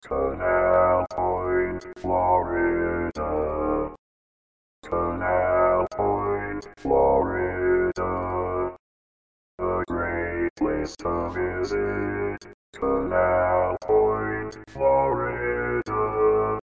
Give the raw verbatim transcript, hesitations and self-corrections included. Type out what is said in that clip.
Canal Point, Florida. Canal Point, Florida. A great place to visit.